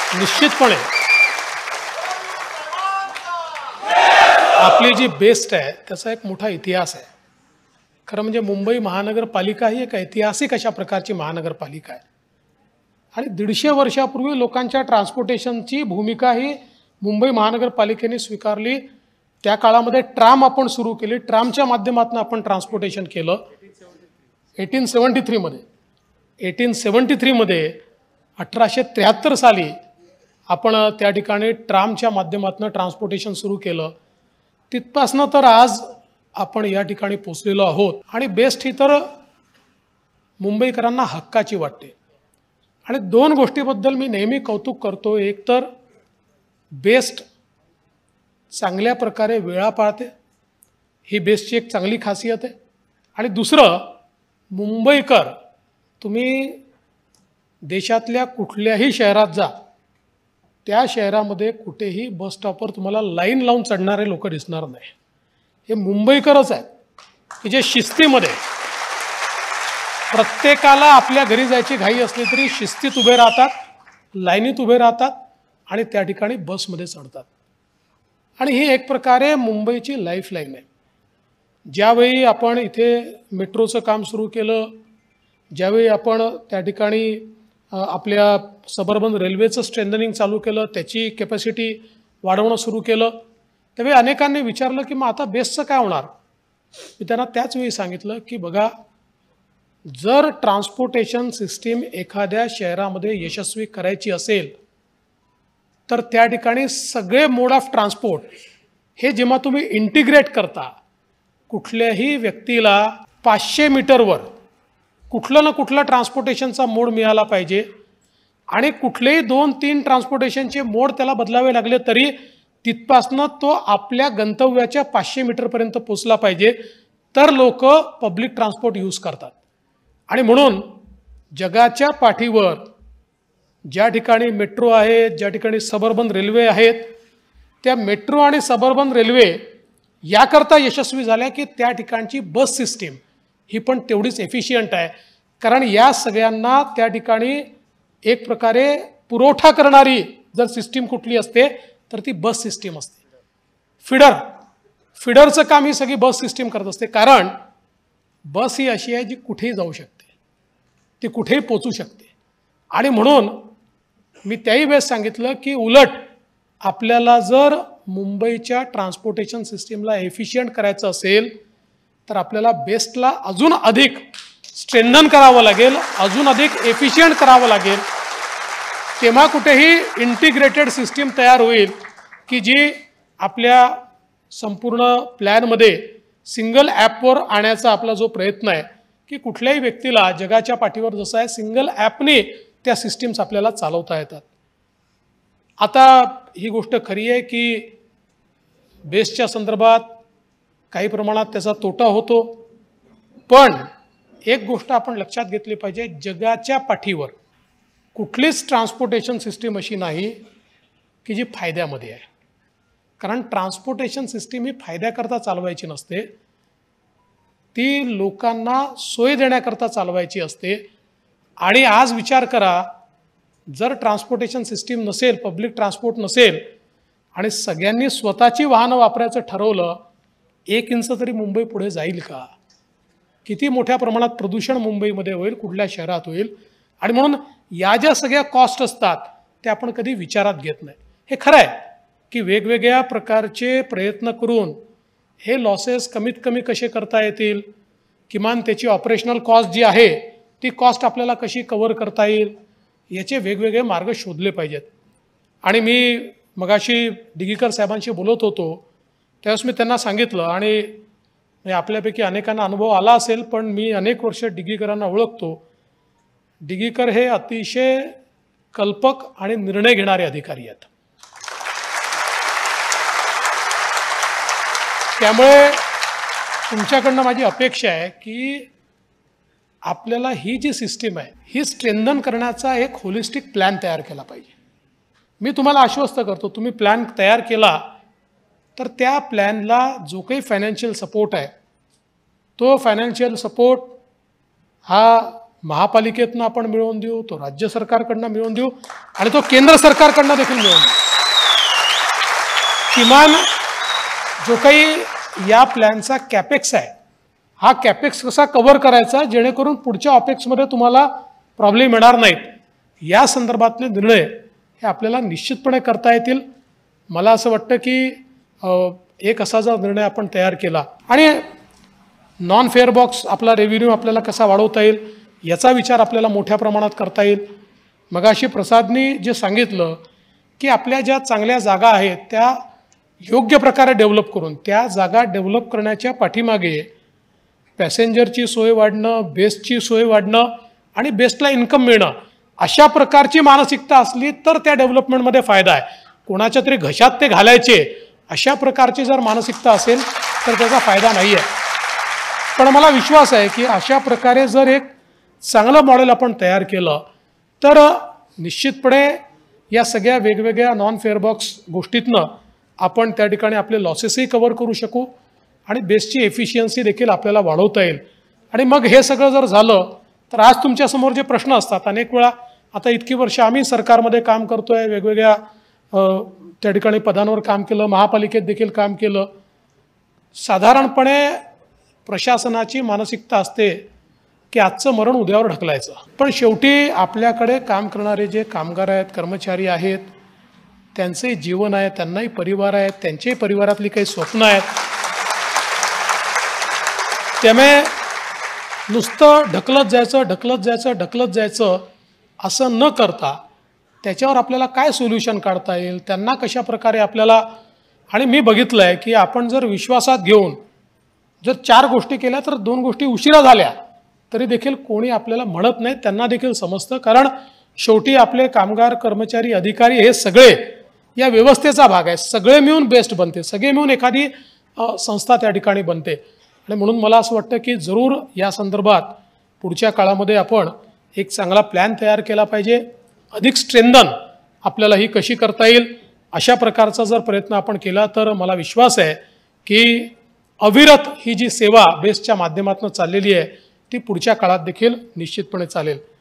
निश्चितपणे आपली जी बेस्ट आहे त्याचा एक मोठा इतिहास आहे. खरं म्हणजे मुंबई महानगरपालिका ही एक ऐतिहासिक अशा प्रकारची महानगरपालिका आहे आणि 150 वर्षापूर्वी लोकांच्या ट्रान्सपोर्टेशनची भूमिका ही मुंबई महानगरपालिकेने स्वीकारली. त्या काळामध्ये ट्राम आपण सुरू केली, ट्रामच्या माध्यमातून आपण ट्रान्सपोर्टेशन केलं. 1873 मध्ये 1873 साली आपण त्या ठिकाणी ट्रामच्या माध्यमातून ट्रान्सपोर्टेशन सुरू केलं. तिथपासनं तर आज आपण या ठिकाणी पोचलेलो आहोत आणि बेस्ट ही तर मुंबईकरांना हक्काची वाटते. आणि दोन गोष्टीबद्दल मी नेहमी कौतुक करतो. एक तर बेस्ट चांगल्या प्रकारे वेळा पाळते, ही बेस्टची एक चांगली खासियत आहे. आणि दुसरं, मुंबईकर तुम्ही देशातल्या कुठल्याही शहरात जा, त्या शहरामध्ये कुठेही बस स्टॉपवर तुम्हाला लाईन लावून चढणारे लोक दिसणार नाही. हे मुंबईकरच आहेत की जे शिस्तीमध्ये, प्रत्येकाला आपल्या घरी जायची घाई असली तरी शिस्तीत उभे राहतात, लाईनीत उभे राहतात आणि त्या ठिकाणी बसमध्ये चढतात. आणि ही एक प्रकारे मुंबईची लाईफलाईन आहे. ज्यावेळी आपण इथे मेट्रोचं काम सुरू केलं, ज्यावेळी आपण त्या ठिकाणी आपल्या सबअर्बन रेल्वेचं स्ट्रेंथनिंग चालू केलं, त्याची कॅपॅसिटी वाढवणं सुरू केलं, त्यावेळी अनेकांनी विचारलं की मग आता बेस्टचं काय होणार. मी त्यांना त्याच वेळी सांगितलं की बघा, जर ट्रान्सपोर्टेशन सिस्टीम एखाद्या शहरामध्ये यशस्वी करायची असेल तर त्या ठिकाणी सगळे मोड ऑफ ट्रान्सपोर्ट हे जेव्हा तुम्ही इंटिग्रेट करता, कुठल्याही व्यक्तीला 500 मीटरवर कुठलं ना कुठलं ट्रान्सपोर्टेशनचा मोड मिळाला पाहिजे आणि कुठलेही 2-3 ट्रान्सपोर्टेशनचे मोड त्याला बदलावे लागले तरी तिथपासनं तो आपल्या गंतव्याच्या 500 मीटरपर्यंत पोचला पाहिजे, तर लोक पब्लिक ट्रान्सपोर्ट यूज करतात. आणि म्हणून जगाच्या पाठीवर ज्या ठिकाणी मेट्रो आहेत, ज्या ठिकाणी सबअर्बन रेल्वे आहेत, त्या मेट्रो आणि सबअर्बन रेल्वे याकरता यशस्वी झाल्या की त्या ठिकाणची बस सिस्टीम ही पण तेवढीच एफिशियंट आहे. कारण या सगळ्यांना त्या ठिकाणी एक प्रकारे पुरवठा करणारी जर सिस्टीम कुठली असते तर ती बस सिस्टीम असते. फिडरचं काम ही सगळी बस सिस्टीम करत असते. कारण बस ही अशी आहे जी कुठेही जाऊ शकते, ती कुठेही पोचू शकते. आणि म्हणून मी त्याही वेळेस सांगितलं की उलट आपल्याला जर मुंबईच्या ट्रान्सपोर्टेशन सिस्टीमला एफिशियंट करायचं असेल तर आपल्याला बेस्टला अजून अधिक स्ट्रेंथन करावं लागेल, अजून अधिक एफिशियंट करावं लागेल. तेव्हा कुठेही इंटिग्रेटेड सिस्टीम तयार होईल की जी आपल्या संपूर्ण प्लॅनमध्ये सिंगल ॲपवर आणण्याचा आपला जो प्रयत्न आहे की कुठल्याही व्यक्तीला जगाच्या पाठीवर जसं आहे सिंगल ॲपने त्या सिस्टीम्स आपल्याला चालवता येतात. आता ही गोष्ट खरी आहे की बेस्टच्या संदर्भात काही प्रमाणात त्याचा तोटा होतो, पण एक गोष्ट आपण लक्षात घेतली पाहिजे, जगाच्या पाठीवर कुठलीच ट्रान्सपोर्टेशन सिस्टीम अशी नाही की जी फायद्यामध्ये आहे. कारण ट्रान्सपोर्टेशन सिस्टीम ही फायद्याकरता चालवायची नसते, ती लोकांना सोय देण्याकरता चालवायची असते. आणि आज विचार करा, जर ट्रान्सपोर्टेशन सिस्टीम नसेल, पब्लिक ट्रान्सपोर्ट नसेल आणि सगळ्यांनी स्वतःची वाहनं वापरायचं ठरवलं, 1 इंच तरी मुंबई पुढे जाईल का? किती मोठ्या प्रमाणात प्रदूषण मुंबईमध्ये होईल, कुठल्या शहरात होईल. आणि म्हणून या ज्या सगळ्या कॉस्ट असतात त्या आपण कधी विचारात घेत नाही. हे खरं आहे की वेगवेगळ्या प्रकारचे प्रयत्न करून हे लॉसेस कमीत कमी कसे करता येतील, किमान त्याची ऑपरेशनल कॉस्ट जी आहे ती कॉस्ट आपल्याला कशी कव्हर करता येईल, याचे वेगवेगळे मार्ग शोधले पाहिजेत. आणि मी मगाशी डिगीकर साहेबांशी बोलत होतो त्यावेळेस मी त्यांना सांगितलं, आणि आपल्यापैकी अनेकांना अनुभव आला असेल, पण मी अनेक वर्ष डिगीकरांना ओळखतो. डिगीकर हे अतिशय कल्पक आणि निर्णय घेणारे अधिकारी आहेत. त्यामुळे तुमच्याकडनं माझी अपेक्षा आहे की आपल्याला ही जी सिस्टीम आहे ही स्ट्रेंथन करण्याचा एक होलिस्टिक प्लॅन तयार केला पाहिजे. मी तुम्हाला आश्वस्त करतो, तुम्ही प्लॅन तयार केला तर त्या प्लॅनला जो काही फायनान्शियल सपोर्ट आहे तो फायनान्शियल सपोर्ट हा महापालिकेतनं आपण मिळवून देऊ, तो राज्य सरकारकडनं मिळवून देऊ आणि तो केंद्र सरकारकडनं देखील मिळवून देऊ. किमान जो काही या प्लॅनचा कॅपेक्स आहे, हा कॅपेक्स कसा कव्हर करायचा जेणेकरून पुढच्या ऑपेक्समध्ये तुम्हाला प्रॉब्लेम येणार नाहीत, या संदर्भातले निर्णय हे आपल्याला निश्चितपणे करता येतील. मला असं वाटतं की एक असा जर निर्णय आपण तयार केला आणि नॉन फेअर बॉक्स आपला रेव्हेन्यू आपल्याला कसा वाढवता येईल याचा विचार आपल्याला मोठ्या प्रमाणात करता येईल. मगाशी प्रसादनी जे सांगितलं की आपल्या ज्या चांगल्या जागा आहेत त्या योग्य प्रकारे डेव्हलप करून, त्या जागा डेव्हलप करण्याच्या पाठीमागे पॅसेंजरची सोय वाढणं, बेस्टची सोय वाढणं आणि बेस्टला इन्कम मिळणं, अशा प्रकारची मानसिकता असली तर त्या डेव्हलपमेंटमध्ये फायदा आहे. कोणाच्या तरी घशात ते घालायचे अशा प्रकारची जर मानसिकता असेल तर त्याचा फायदा नाही आहे. पण मला विश्वास आहे की अशा प्रकारे जर एक चांगलं मॉडेल आपण तयार केलं तर निश्चितपणे या सगळ्या वेगवेगळ्या नॉन फेअर बॉक्स गोष्टीतनं आपण त्या ठिकाणी आपले लॉसेसही कव्हर करू शकू आणि बेस्टची एफिशियन्सी देखील आपल्याला वाढवता येईल. आणि मग हे सगळं जर झालं तर आज तुमच्यासमोर जे प्रश्न असतात, अनेक वेळा आता इतकी वर्ष आम्ही सरकारमध्ये काम करतो आहे, वेगवेगळ्या त्या ठिकाणी पदांवर काम केलं, महापालिकेत देखील काम केलं. साधारणपणे प्रशासनाची मानसिकता असते की आजचं मरण उद्यावर ढकलायचं. पण शेवटी आपल्याकडे काम करणारे जे कामगार आहेत, कर्मचारी आहेत, त्यांचे जीवन आहे, त्यांनाही परिवार आहेत, त्यांच्याही परिवारातली काही स्वप्न आहेत. त्यामुळे नुसतं ढकलत जायचं असं न करता त्याच्यावर आपल्याला काय सोल्युशन काढता येईल, त्यांना कशा प्रकारे आपल्याला. आणि मी बघितलं आहे की आपण जर विश्वासात घेऊन जर 4 गोष्टी केल्या तर 2 गोष्टी उशिरा झाल्या तरी देखील कोणी आपल्याला म्हणत नाही, त्यांना देखील समजतं. कारण शेवटी आपले कामगार, कर्मचारी, अधिकारी हे सगळे या व्यवस्थेचा भाग आहे. सगळे मिळून बेस्ट बनते, सगळे मिळून एखादी संस्था त्या ठिकाणी बनते. आणि म्हणून मला असं वाटतं की जरूर या संदर्भात पुढच्या काळामध्ये आपण एक चांगला प्लॅन तयार केला पाहिजे. अधिक स्ट्रेंथन आपल्याला ही कशी करता येईल अशा प्रकारचा जर प्रयत्न आपण केला तर मला विश्वास आहे की अविरत ही जी सेवा बेस्टच्या माध्यमातून चाललेली आहे ती पुढच्या काळात देखील निश्चितपणे चालेल.